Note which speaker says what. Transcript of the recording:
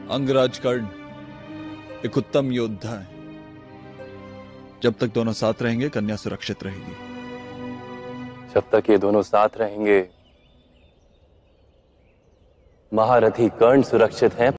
Speaker 1: अंगराज कर्ण एक उत्तम योद्धा है। जब तक दोनों साथ रहेंगे कन्या सुरक्षित रहेगी।
Speaker 2: जब तक ये दोनों साथ रहेंगे महारथी कर्ण सुरक्षित हैं।